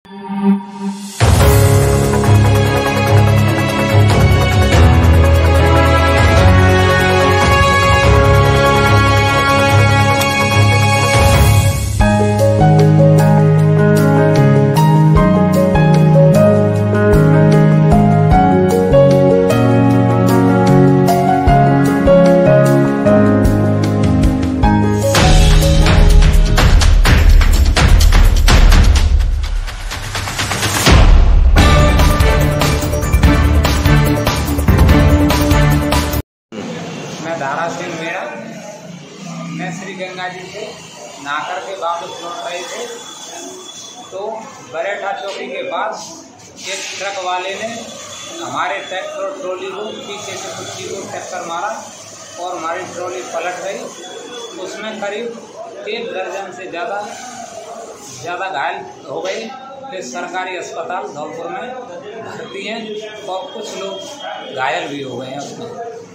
मैं धारा सिंह मेरा, मैं श्री गंगा जी से नाकर के वापस लौट रहे थे तो बरेठा चौकी के पास एक ट्रक वाले ने हमारे ट्रैक्टर और ट्रॉली को पीछे से कुछ को टक्कर मारा और हमारी ट्रॉली पलट गई। उसमें करीब 1 दर्जन से ज़्यादा घायल हो गए। फिर सरकारी अस्पताल धौलपुर में भर्ती हैं और कुछ लोग घायल भी हो गए हैं उसमें।